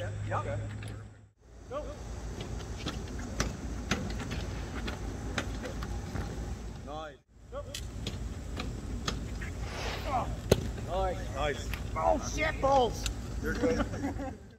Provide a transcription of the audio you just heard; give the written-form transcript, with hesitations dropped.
Yep. Okay. Go. Nice. Go. Nice. Nice. Oh shit balls! You're good.